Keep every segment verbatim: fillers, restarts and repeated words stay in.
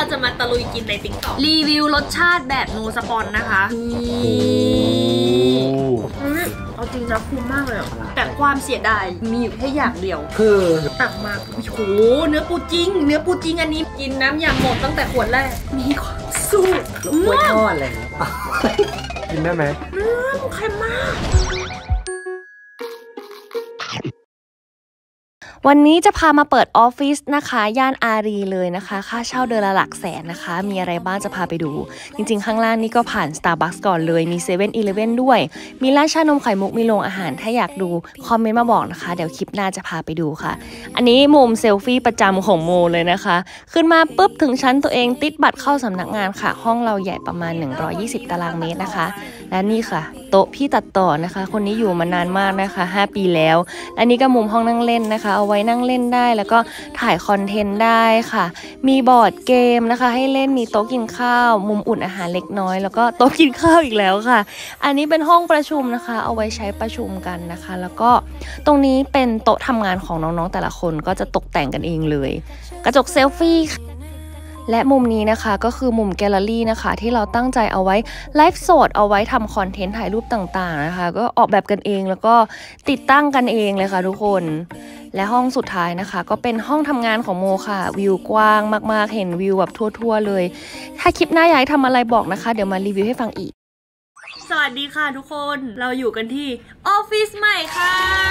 เราจะมาตะลุยกินในติ๊กต็อกรีวิวรสชาติแบบโนสปอนนะคะเอาจริงนะคุ้มมากเลยแต่ความเสียดายมีอยู่แค่อย่างเดียวคือตักมาโอ้โหเนื้อปูจริงเนื้อปูจริงอันนี้กินน้ำยำหมดตั้งแต่ขวดแรกมีความสู้กล้วยทอดอะไรกินได้ไหมเนื้อเค็มมากวันนี้จะพามาเปิดออฟฟิศนะคะย่านอารีเลยนะคะค่าเช่าเดือนละหลักแสนนะคะมีอะไรบ้างจะพาไปดูจริงๆข้างล่างนี่ก็ผ่าน Starbucks ก่อนเลยมี เซเว่น อีเลฟเว่น ด้วยมีร้านชานมไข่มุกมีโรงอาหารถ้าอยากดูคอมเมนต์มาบอกนะคะเดี๋ยวคลิปหน้าจะพาไปดูค่ะอันนี้มุมเซลฟี่ประจำของโมเลยนะคะขึ้นมาปุ๊บถึงชั้นตัวเองติดบัตรเข้าสำนักงานค่ะห้องเราใหญ่ประมาณหนึ่งร้อยยี่สิบตารางเมตรนะคะและนี่ค่ะโต๊ะพี่ตัดต่อนะคะคนนี้อยู่มานานมากนะคะห้าปีแล้วและนี่ก็มุมห้องนั่งเล่นนะคะเอาไว้นั่งเล่นได้แล้วก็ถ่ายคอนเทนต์ได้ค่ะมีบอร์ดเกมนะคะให้เล่นมีโต๊ะกินข้าวมุมอุ่นอาหารเล็กน้อยแล้วก็โต๊ะกินข้าวอีกแล้วค่ะอันนี้เป็นห้องประชุมนะคะเอาไว้ใช้ประชุมกันนะคะแล้วก็ตรงนี้เป็นโต๊ะทำงานของน้องๆแต่ละคนก็จะตกแต่งกันเองเลยกระจกเซลฟี่และมุมนี้นะคะก็คือมุมแกลเลอรี่นะคะที่เราตั้งใจเอาไว้ไลฟ์สดเอาไว้ทำคอนเทนต์ถ่ายรูปต่างๆนะคะก็ออกแบบกันเองแล้วก็ติดตั้งกันเองเลยค่ะทุกคนและห้องสุดท้ายนะคะก็เป็นห้องทำงานของโมค่ะวิวกว้างมากๆเห็นวิวแบบทั่วๆเลยถ้าคลิปหน้าอยากให้ทำอะไรบอกนะคะเดี๋ยวมารีวิวให้ฟังอีกสวัสดีค่ะทุกคนเราอยู่กันที่ออฟฟิศใหม่ค่ะ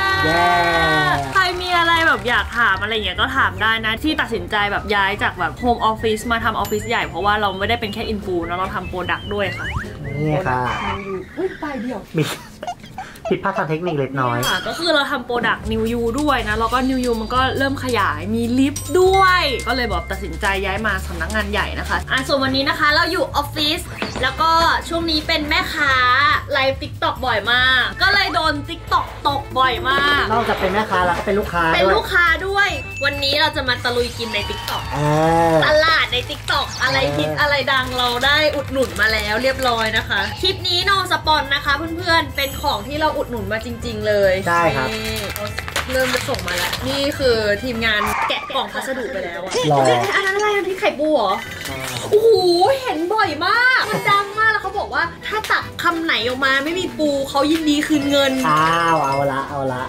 yeah. ใครมีอะไรแบบอยากถามอะไรอย่างเงี้ยก็ถามได้นะที่ตัดสินใจแบบย้ายจากแบบโฮมออฟฟิศมาทำออฟฟิศใหญ่เพราะว่าเราไม่ได้เป็นแค่อินฟูนะเราทำโปรดักต์ด้วยค่ะนี่ค่ะอุ้ยไปเดียวมีผิดพลาดทางเทคนิคเล็กน้อยค่ะก็คือเราทำโปรดักต์นิวยูด้วยนะแล้วก็นิวยูมันก็เริ่มขยายมีลิฟต์ด้วยก็เลยบอกตัดสินใจย้ายมาสำนักงานใหญ่นะคะอ่ะส่วนวันนี้นะคะเราอยู่ออฟฟิศแล้วก็ช่วงนี้เป็นแม่ค้าไลฟ์ติ๊กต็อกบ่อยมากก็เลยโดนติ๊กต็อกตกบ่อยมากนอกจากเป็นแม่ค้าแล้วก็เป็นลูกค้าเป็นลูกค้าด้วยวันนี้เราจะมาตะลุยกินในติ๊กต็อกตลาดในติ๊กต็อกอะไรฮิตอะไรดังเราได้อุดหนุนมาแล้วเรียบร้อยนะคะคลิปนี้โนสปอนนะคะเพื่อนๆเป็นของที่เราอุดหนุนมาจริงๆเลยใช่ครับเริ่มจะส่งมาแล้วนี่คือทีมงานแกะกล่องพัสดุไปแล้วอะอันนั้นอะไรพี่ไข่ปูเหรอโอ้โหเห็นบ่อยมากมันดังมากแล้วเขาบอกว่าถ้าตัดคำไหนออกมาไม่มีปูเขายินดีคืนเงินอ้าวเอาละเอาละ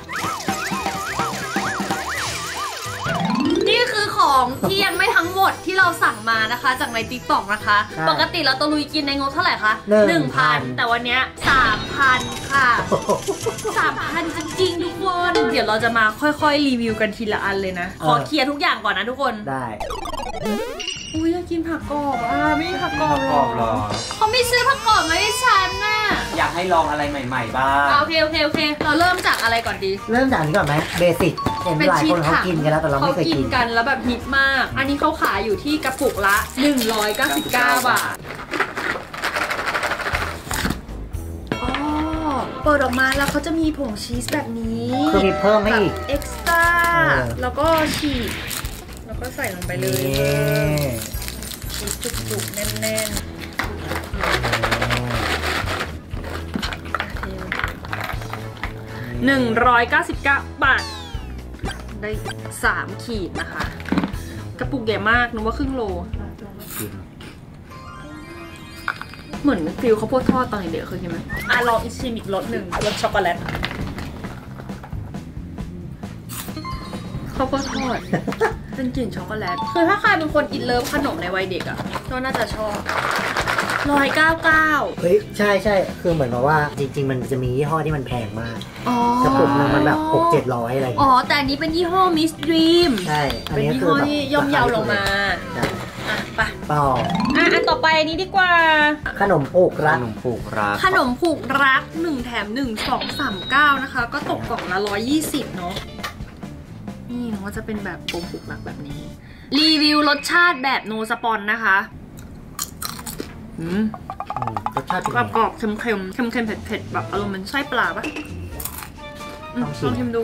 นี่คือของที่ยังไม่ทั้งหมดที่เราสั่งมานะคะจากใน ติ๊กต็อก นะคะปกติเราตะลุยกินในงบเท่าไหร่คะ หนึ่งพัน แต่วันนี้ สามพัน ค่ะ สามพัน จริงๆทุกคนเดี๋ยวเราจะมาค่อยๆรีวิวกันทีละอันเลยนะขอเคลียร์ทุกอย่างก่อนนะทุกคนได้อุ้ยอยากกินผักกรอบอ่ะไม่มีผักกรอบหรอเขาไม่ซื้อผักกรอบมาให้ฉันน่ะอยากให้ลองอะไรใหม่ๆบ้างโอเคโอเคโอเคเราเริ่มจากอะไรก่อนดีเริ่มจากนี้ก่อนไหมเบสิกเห็นหลายคนเขากินกันแล้วแต่เราไม่เคยกินกันแล้วแบบฮิตมากอันนี้เขาขายอยู่ที่กระปุกละหนึ่งร้อยเก้าสิบเก้าบาทอ๋อเปิดออกมาแล้วเขาจะมีผงชีสแบบนี้คือมีเพิ่มให้อีกเอ็กซ์ตร้าแล้วก็ฉีกแล้วก็ใส่ลงไปเลยชีสจุกๆแน่นๆหนึ่งร้อยเก้าสิบเก้าบาทได้สามขีดนะคะกระปุกใหญ่มากนึกว่าครึ่งโลเหมือนฟิลข้าวโพดทอดตอนเด็กๆเคยกินไหมอ่ะลองอีกชิมอีกรสหนึ่งรสช็อกโกแลตข้าวโพดทอดเป็นกลิ่นช็อกโกแลตคือถ้าใครเป็นคนอินเลิฟขนมในวัยเด็กอ่ะก็น่าจะชอบร้อยเก้าเก้าเฮ้ยใช่ใช่คือเหมือนแบบว่าจริงๆมันจะมียี่ห้อที่มันแพงมากกระปุกนึงมันแบบหกเจ็ดร้อยอะไรอย่างเงี้ยอ๋อแต่อันนี้เป็นยี่ห้อมิสดรีมใช่เป็นยี่ห้อที่ย่อมเยาลงมาอ่ะไปต่ออ่ะอันต่อไปอันนี้ดีกว่าขนมผูกรักขนมผูกรักขนมผูกรักหนึ่งแถมหนึ่งสองสามเก้านะคะก็ตกกล่องละร้อยยี่สิบเนาะนี่มันก็จะเป็นแบบกลมผูกรักแบบนี้รีวิวรสชาติแบบโนสปอนนะคะอืมรสชาติแบบกรอบเค็มเค็มเค็มเค็มเผ็ดเผ็ดแบบอารมณ์เหมือนไส้ปลาปะลองชิมดู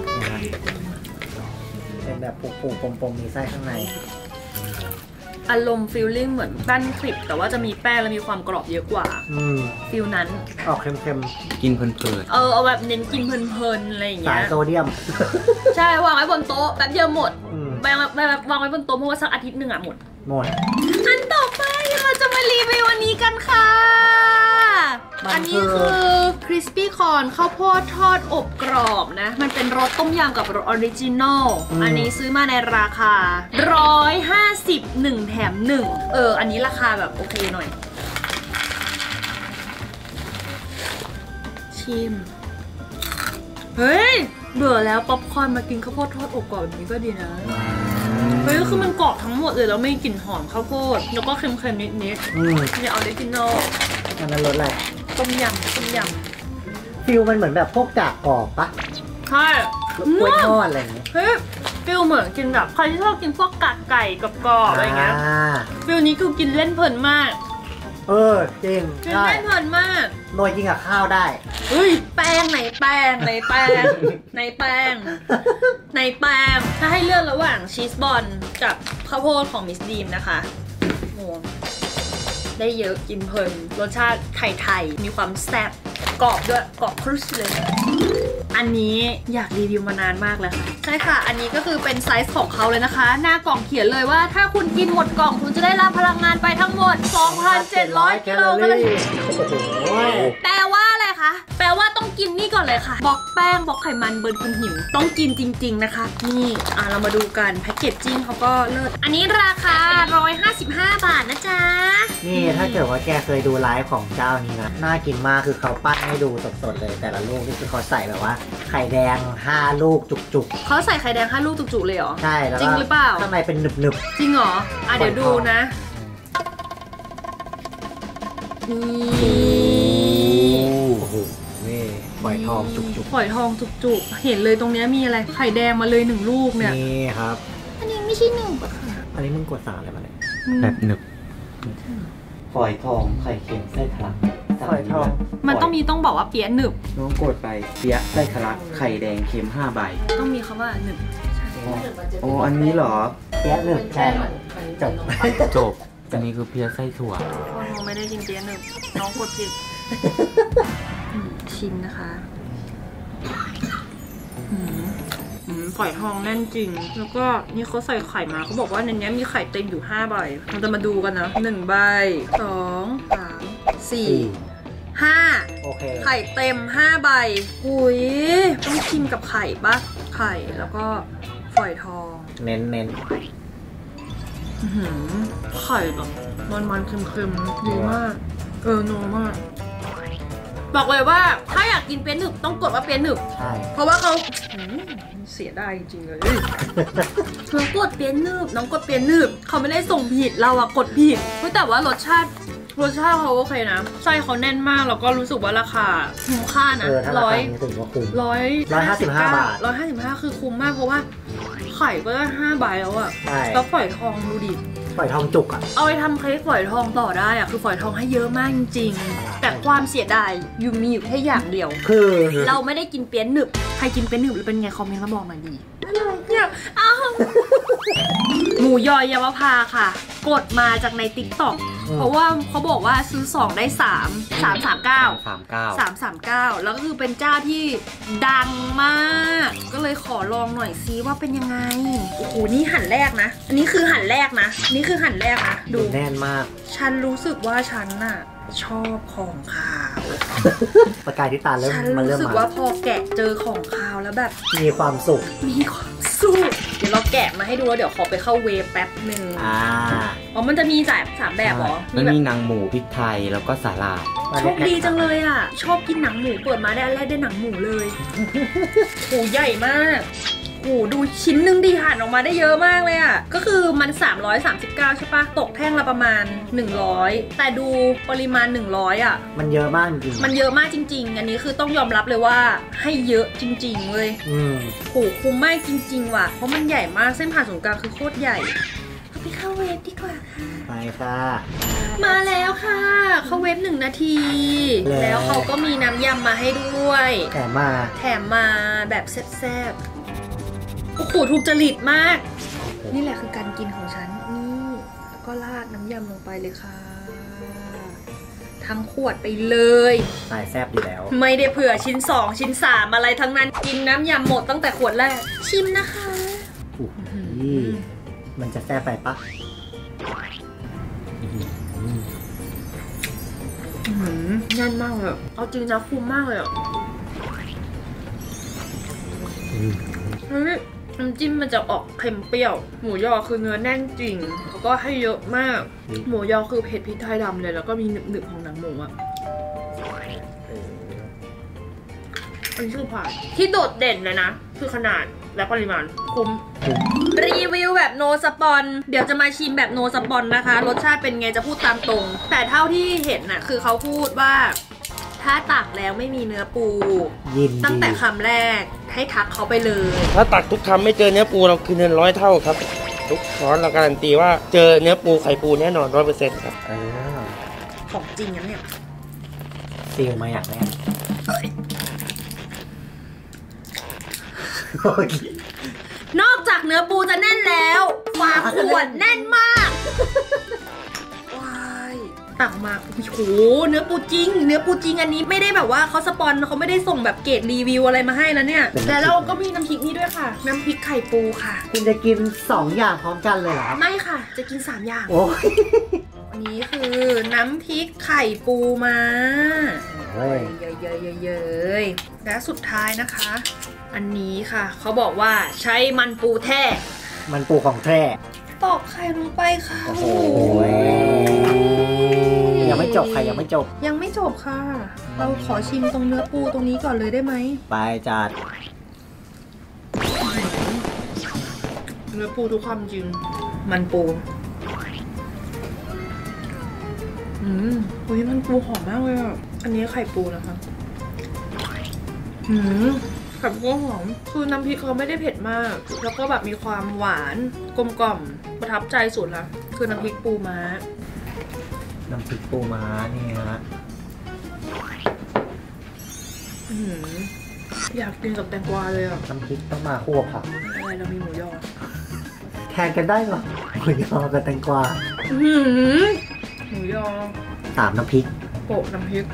เป็นแบบปูๆปมๆมีไส้ข้างในอารมณ์ฟีลลิ่งเหมือนแป้นคลิปแต่ว่าจะมีแป้งและมีความกรอบเยอะกว่าฟีลนั้นออกเค็มๆกินเพลินๆเออเอาแบบเน้นกินเพลินๆอะไรอย่างเงี้ยสายโซเดียมใช่วางไว้บนโต๊ะแป๊บเดียวหมดวางวางวางไว้บนโต๊ะเพราะว่าสักอาทิตย์หนึ่งอ่ะหมดหมดอันต่อไปเราจะมารีวิวอันนี้กันค่ะอันนี้คือคริสปี้คอร์นข้าวโพดทอดอบกรอบนะมันเป็นรสต้มยำกับรสออริจินอลอันนี้ซื้อมาในราคาหนึ่งร้อยห้าสิบ หนึ่งแถมหนึ่งเอออันนี้ราคาแบบโอเคหน่อยชิมเฮ้ยเบื่อแล้วป๊อปคอร์นมากินข้าวโพดทอดอบกรอบแบบนี้ก็ดีนะเฮ้ยคือมันกรอบทั้งหมดเลยแล้วไม่กลิ่นหอมข้าวโพดแล้วก็เค็มๆนิดๆเนี่ยออริจินอลอันนั้นรสอะไรต้มยำต้มยำฟิลมันเหมือนแบบพวกกากกรอบปะใช่กล้วยทอดอะไรอย่างเงี้ยเฮ้ยฟิลเหมือนกินแบบใครที่ชอบกินพวกกากไก่กับกรอบอะไรเงี้ยฟิลนี้คือกินเล่นเพลินมากเออจริงกินเล่นเพลินมากโรยกินกับข้าวได้เฮ้ยแป้งไหนแป้งไหนแป้งไหนแป้งไหนแป้งถ้าให้เลือกระหว่างชีสบอลกับข้าวโพดของมิสดีมนะคะโอ้ได้เยอะกินเพลินรสชาติไทยๆมีความแซ่บกรอบด้วยกรอบครุสเลยอันนี้อยากรีวิวมานานมากแล้วค่ะใช่ค่ะอันนี้ก็คือเป็นไซส์ของเขาเลยนะคะหน้ากล่องเขียนเลยว่าถ้าคุณกินหมดกล่องคุณจะได้รับพลังงานไปทั้งหมด สองพันเจ็ดร้อย กิโลแคลอรี่แปลว่าอะไรคะแปลว่าต้องกินนี่ก่อนเลยค่ะบล็อกแป้งบล็อกไขมันเบิร์นคุณหิวต้องกินจริงๆนะคะนี่อ่ะเรามาดูกันแพ็กเกจจิ้งเขาก็เลิศอันนี้ราคาหนึ่งร้อยห้าสิบห้าบาทนะจ๊ะนี่ถ้าเกิดว่าแกเคยดูไลฟ์ของเจ้านี้นะน่ากินมากคือเขาปั้นให้ดูสดๆเลยแต่ละลูกนี่คือเขาใส่แบบว่าไข่แดงห้าลูกจุกๆเขาใส่ไข่แดงห้าลูกจุกๆเลยเหรอใช่แล้วจริงหรือเปล่าข้างในเป็นหนึบๆจริงเหรออ่ะเดี๋ยวดูนะนี่โอ้โหนี่ฝอยทองจุกๆฝอยทองจุกๆเห็นเลยตรงนี้มีอะไรไข่แดงมาเลยหนึ่งลูกเนี่ยนี่ครับอันนี้ไม่ใช่หนึ่งป่ะค่ะอันนี้มึงกดสารอะไรมาเนี่ยแบบหนึบฝอยทองไข่เค็มไส้ทะลักฝอยทองมันต้องมีต้องบอกว่าเปี๊ยะหนึบน้องกดไปเปี๊ยะไส้ทะลักไข่แดงเค็มห้าใบต้องมีคำว่าหนึบโอ้อันนี้เหรอเปี๊ยะหนึบใช่จบจบอันนี้คือเปี๊ยะไส้ถั่วน้องไม่ได้กินเปี๊ยะหนึบน้องกดผิดชิมนะคะฝอยทองแน่นจริงแล้วก็นี่เขาใส่ไข่มาเขาบอกว่าในนี้มีไข่เต็มอยู่ห้าใบเราจะมาดูกันนะหนึ่งใบสองสามสี่ห้าไข่เต็มห้าใบหุยต้องชิมกับไข่ปะไข่แล้วก็ฝอยทองเน้นเน้นไข่แบบมันๆเค็มๆดีมากเออนัวมากบอกเลยว่าถ้าอยากกินเปี๊ยะหนึบต้องกดว่าเปี๊ยะหนึบใช่เพราะว่าเขาเสียได้จริงๆเลยน้องกดเปี๊ยะหนึบน้องกดเปี๊ยะหนึบเขาไม่ได้ส่งผิดเราอะกดผิดแต่ว่ารสชาติรสชาติเขาโอเคนะไส้เขาแน่นมากแล้วก็รู้สึกว่าราคาคุ้มค่านะร้อยร้อยร้อยห้าสิบห้าบาทร้อยห้าสิบห้าคือคุ้มมากเพราะว่าไข่ก็ได้ห้าใบแล้วอะแล้วฝอยทองดูดิฝอยทองจุกอะเอาไปทำเค้กฝอยทองต่อได้อะคือฝอยทองให้เยอะมากจริงๆแต่ความเสียดายอยู่มีอยู่แค่อย่างเดียวคือเราไม่ได้กินเปี๊ยะหนึบใครกินเปี๊ยะหนึบแล้วเป็นไงคอมเมนต์มาบอกหน่อยดีอะไรเนี่ยอ้าวหมูยอเยาวภาค่ะกดมาจากใน ติ๊กต็อก เพราะว่าเขาบอกว่าซื้อสองได้สาม สาม สาม เก้าสาม เก้าสาม สาม เก้าแล้วก็คือเป็นเจ้าที่ดังมากก็เลยขอลองหน่อยซิว่าเป็นยังไงโอ้โหนี่หั่นแรกนะอันนี้คือหั่นแรกนะนี่คือหั่นแรกนะดูแน่นมากฉันรู้สึกว่าฉันน่ะชอบของขาวประกายที่ตาเริ่มมันเริ่มมาฉันรู้สึกว่าพอแกะเจอของขาวแล้วแบบมีความสุขมีความสุขเดี๋ยวเราแกะมาให้ดูแล้วเดี๋ยวขอไปเข้าเวฟแป๊บหนึ่งอ่าอ๋อมันจะมีสามสามแบบเหรอมันมีหนังหมูพริกไทยแล้วก็สาลายโชคดีจังเลยอ่ะชอบกินหนังหมูเปิดมาได้อันแรกได้หนังหมูเลยโหใหญ่มากโอ้ดูชิ้นหนึ่งดีหั่นออกมาได้เยอะมากเลยอ่ะก็คือมันสามร้อยสามสิบเก้าใช่ปะตกแท่งละประมาณหนึ่งร้อยแต่ดูปริมาณหนึ่งร้อยอ่ะมันเยอะมากจริงมันเยอะมากจริงๆอันนี้คือต้องยอมรับเลยว่าให้เยอะจริงๆเลยอืมโหคุ้มมากจริงๆว่ะเพราะมันใหญ่มากเส้นผ่าศูนย์กลางคือโคตรใหญ่เอาไปเข้าเวฟดีกว่าค่ะไปค่ะมาแล้วค่ะเข้าเวฟหนึ่งนาทีแล้วเขาก็มีน้ำยำมาให้ด้วยแถมมาแถมมาแบบแซ่บโอ้โหถูกจริตมากนี่แหละคือการกินของฉันนี่แล้วก็ราดน้ำยำลงไปเลยค่ะทั้งขวดไปเลยตายแซ่บอยู่แล้วไม่ได้เผื่อชิ้นสองชิ้นสามอะไรทั้งนั้นกินน้ำยำหมดตั้งแต่ขวดแรกชิมนะคะมันจะแซ่บไปปะแน่นมากเลยเอาจริงนะคุ้มมากเลยอ่ะเฮ้ยน้ำจิ้มมันจะออกเค็มเปรี้ยวหมูยอคือเนื้อแน่นจริงแล้วก็ให้เยอะมากหมูยอคือเผ็ดพริกไทยดำเลยแล้วก็มีหนึบๆของหนังหมูอ่ะอันนี้คือผ่านที่โดดเด่นเลยนะคือขนาดและปริมาณคุ้มรีวิวแบบโนสปอนเดี๋ยวจะมาชิมแบบโนสปอนนะคะรสชาติเป็นไงจะพูดตามตรงแต่เท่าที่เห็นน่ะคือเขาพูดว่าถ้าตักแล้วไม่มีเนื้อปูตั้งแต่คำแรกให้ทักเขาไปเลยถ้าตักทุกคำไม่เจอเนื้อปูเราคืนเงินร้อยเท่าครับทุกช้อนเราการันตีว่าเจอเนื้อปูไข่ปูแน่นอนร้อยเปอร์เซ็นต์ครับของจริงนะเนี่ยซีลมาอย่างแรกนอกจากเนื้อปูจะแน่นแล้วฝาขวดแน่นมากว้ายตักมาโอ้โหเนื้อปูจริงเนื้อปูจริงอันนี้ไม่ได้แบบว่าเขาสปอนเขาไม่ได้ส่งแบบเกรดรีวิวอะไรมาให้นะเนี่ยแต่เราก็มีน้ำพริกนี้ด้วยค่ะน้ำพริกไข่ปูค่ะคุณจะกินสองอย่างพร้อมกันเลยเหรอไม่ค่ะจะกินสามอย่างโอ้ยอันนี้คือน้ำพริกไข่ปูมาเย้ยเย้ยเย้ยเย้ยและสุดท้ายนะคะอันนี้ค่ะเขาบอกว่าใช้มันปูแท้มันปูของแท้ตอกไข่ลงไปค่ะโอ้โหยังไม่จบค่ะยังไม่จบยังไม่จบค่ะเราขอชิมตรงเนื้อปูตรงนี้ก่อนเลยได้ไหมไปจัดเนื้อปูทุกความจริงมันปูอืมอุ้ยมันปูหอมมากเลยอ่ะอันนี้ไข่ปูนะคะอืมไข่ปูหอมคือน้ำพริกเขาไม่ได้เผ็ดมากแล้วก็แบบมีความหวานกลมกล่อมประทับใจสุดละคือน้ำพริกปูม้าน้ำพริกปูม้านี่ฮะอยากกินกับแตงกวาเลยอ่ะน้ำพริกต้องมาคู่กับผักอะไรเรามีหมูยอแทนกันได้เหรอหมูยอกับแตงกวาหมูยอสามน้ำพริกโปะน้ำพริก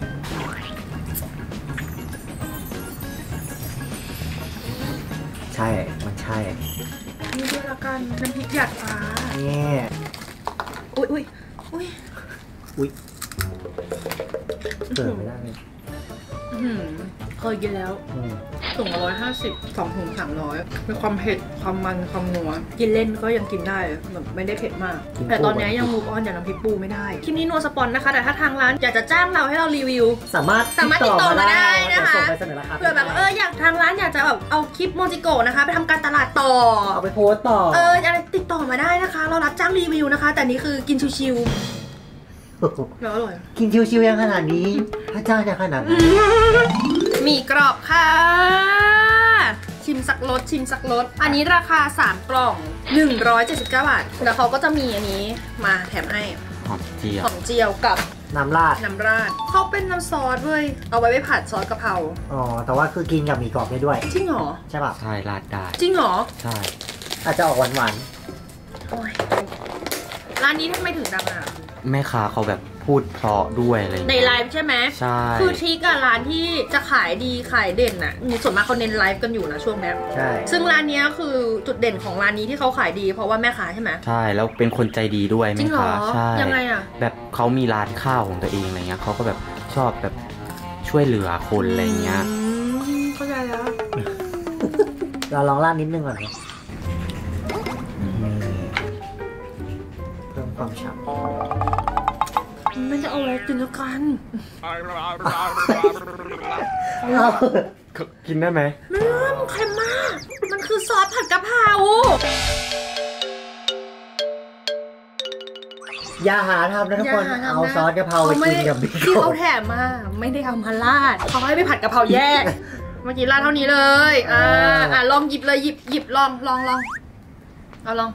ใช่มันใช่นี่ด้วยละกันน้ำพริกหยาดฟ้านี่อุ้ยอุ้ยอุ้ยอุ้ยเกิดไม่ได้เลยเคยกินแล้วถุงละร้อยห้าสิบสองถุงสามร้อยมีความเผ็ดความมันความนัวกินเล่นก็ยังกินได้แบบไม่ได้เผ็ดมากแต่ตอนนี้ยังมูฟออนอย่างน้ำพริกปูไม่ได้คลิปนี้นัวสปอนนะคะแต่ถ้าทางร้านอยากจะจ้างเราให้เรารีวิวสามารถสามารถติดต่อมาได้นะคะเผื่อแบบเอออยากทางร้านอยากจะแบบเอาคลิปโมจิโกะนะคะไปทำการตลาดต่อเอาไปโพสต่อเอออะไรติดต่อมาได้นะคะเรารับจ้างรีวิวนะคะแต่นี้คือกินชิวๆแล้วอร่อยกินชิวๆยังขนาดนี้ถ้าจ้างจะขนาดนี้มีกรอบค่ะชิมสักรสชิมสักรสอันนี้ราคาสามกล่องหนึ่งร้อยเจ็ดสิบเก้าบาทแล้วเขาก็จะมีอันนี้มาแถมให้หอมเจียวหอมเจียวกับน้ำราดน้ำราดเขาเป็นน้ำซอสด้วยเอาไว้ไปผัดซอสกะเพราอ๋อแต่ว่าคือกินกับหมี่กรอบได้ด้วยจริงเหรอใช่ป่ะใช่ราดได้จริงเหรอใช่อาจจะออกหวานๆร้านนี้ทำไมถึงดังอ่ะแม่ค้าเขาแบบพูดเพราะด้วยอะไรในไลฟ์ใช่ไหมใช่คือทริคอะร้านที่จะขายดีขายเด่นอะส่วนมากเขาเน้นไลฟ์กันอยู่นะช่วงนี้ใช่ซึ่งร้านนี้คือจุดเด่นของร้านนี้ที่เขาขายดีเพราะว่าแม่ค้าใช่ไหมใช่แล้วเป็นคนใจดีด้วยแม่ค้าใช่ยังไงอะแบบเขามีร้านข้าวของตัวเองอะไรเงี้ยเขาก็แบบชอบแบบช่วยเหลือคนอะไรเงี้ยเข้าใจแล้วเราลองราดนิดนึงก่อนนะเพิ่มความฉ่ำมันจะเอาอะไรกินแล้วกันกินได้ไหมมันเค็มมากมันคือซอสผัดกะเพราอย่าหาทำนะทุกคนเอาซอสกะเพราไปกินกับบิ๊กที่เขาแถมมาไม่ได้เอามาราดเขาให้ไปผัดกะเพราแยกเมื่อกี้ราดเท่านี้เลยอ่าอ่าลองหยิบเลยหยิบหยิบลองลองลองเอาลอง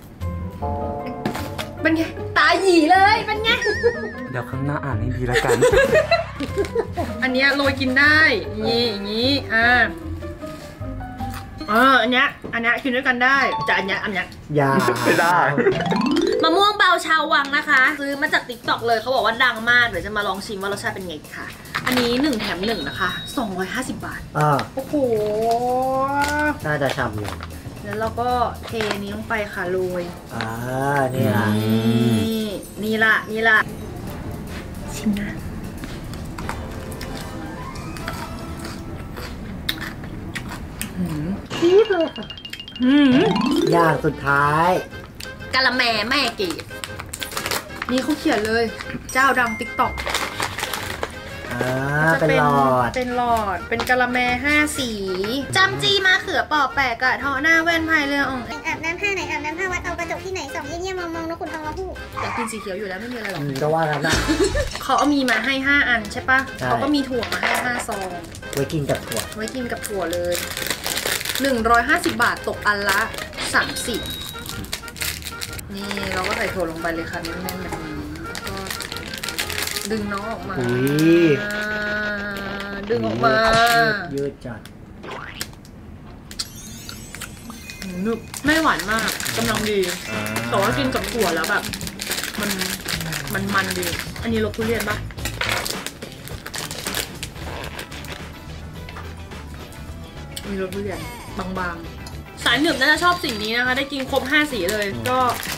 เป็นไงตาหยีเลยเป็นไงเดี๋ยวข้างหน้าอ่านให้ดีแล้วกันอันนี้โรยกินได้นี่อย่างนี้อ่าเอออันนี้อันนี้กินด้วยกันได้แต่อันนี้อันนี้ยาไม่ได้มะม่วงเบาชาววังนะคะซื้อมาจากติ๊กต็อกเลยเขาบอกว่าดังมากเดี๋ยวจะมาลองชิมว่ารสชาติเป็นไงค่ะอันนี้หนึ่งแถมหนึ่งนะคะสองร้อยห้าสิบบาทอ่าโอ้โหน่าจะฉ่ำอยู่แล้วเราก็เทนี้ลงไปค่ะโรยอ่านี่ละนี่นี่ละนี่ละชิมนะจี๊ดเลยค่ะอืมอย่างสุดท้ายกะละแมแม่เกดนี่เขาเขียนเลย เจ้าดังติ๊กต็อกอ่าเป็นหลอดเป็นหลอด เป็นกะละแมห้าสีจำจีมาเขือปอกแปะกะเทาะหน้าแว่นพายเรืออ่องอาบน้ำผ้าไหนอาบน้ำผ้าวัดเอากระจกที่ไหนส่องเยี่ยมๆมองๆนกขุนทองละผู้อยากกินสีเขียวอยู่แล้วไม่มีอะไรหรอกอืมก็ว่ากันนะเขาเอามีมาให้ห้าอันใช่ปะใช่เขาก็มีถั่วมาให้ห้าซองไว้กินกับถั่วไว้กินกับถั่วเลยหนึ่งร้อยห้าสิบบาทตกอันละสามสิบนี่เราก็ใส่ถั่วลงไปเลยค่ะแน่นๆแบบนี้ก็ดึงน้องออกมาอุ้ยดึงออกมายืดจัดนึบไม่หวานมากกำลังดีอ่าแต่ว่ากินกับถั่วแล้วแบบ มันมันมันดี อันนี้รสทุเรียนปะมีรสทุเรียนบางๆสายหนึบน่าจะชอบสิ่งนี้นะคะ ได้กินครบห้าสีเลยก็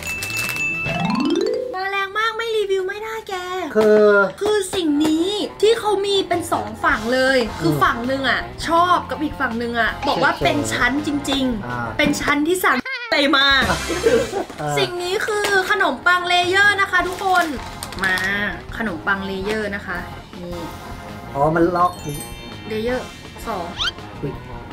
มาแรงมากไม่รีวิวไม่ได้แกคือคือสิ่งนี้ที่เขามีเป็นสองฝั่งเลย คือฝั่งหนึ่งอ่ะ ชอบกับอีกฝั่งหนึ่งอ่ะ บอกว่าเป็นชั้นจริงอ่าๆ เป็นชั้นที่สั่งไปมาเอ่อสิ่งนี้คือขนมปังเลเยอร์นะคะทุกคนมาขนมปังเลเยอร์นะคะนี่อ๋อมันล็อกอุ๊ยเลเยอร์สองอุ๊ย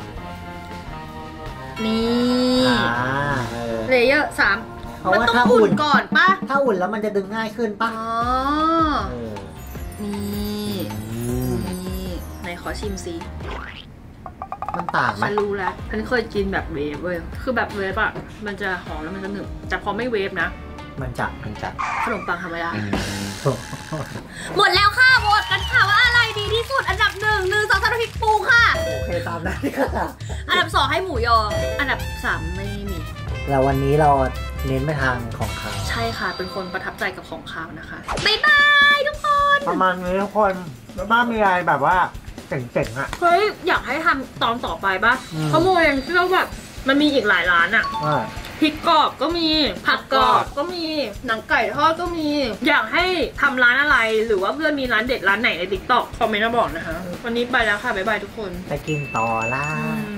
นี่อ่าเออเลเยอร์สามเพราะมันว่าต้องถ้าอุ่อุ่นนก่อนปะถ้าอุ่นแล้วมันจะดึงง่ายขึ้นอ๋ปะอเออนี่อืมนี่ไหนขอชิมซิมันต่างไหมฉันรู้แล้วฉันเคยกินแบบเวฟเว้ยคือแบบเวฟอะมันจะหอมแล้วมันจะหนึบแต่พอไม่เวฟนะมันจับมันจับขนมปังธรรมดาอืมหมดแล้วค่ะโหวตกันค่ะว่าอะไรดีที่สุดอันดับหนึ่งหนึ่งสองสามพริกปูค่ะโอเคตามนั้นค่ะอันดับสองให้หมูยอ อันดับสามไม่มีแล้ววันนี้เราเน้นไปทางของเขาใช่ค่ะ เป็นคนประทับใจกับของขาวนะคะบ๊ายบายทุกคนประมาณนี้ทุกคนแล้วบ้านมีอะไรแบบว่าเจ๋งๆอ่ะเฮ้ยอยากให้ทำตอนต่อไปป่ะอืมเพราะโมยังเชื่อแบบมันมีอีกหลายร้านอะว่าพริกกรอบก็มีผักกรอบก็มีหนังไก่ทอดก็มี อยากให้ทำร้านอะไรหรือว่าเพื่อนมีร้านเด็ดร้านไหนในติ๊กต็อกคอมเมนต์มาบอกนะคะวันนี้ไปแล้วค่ะบ๊ายบายทุกคนไปกินต่อล่าอืม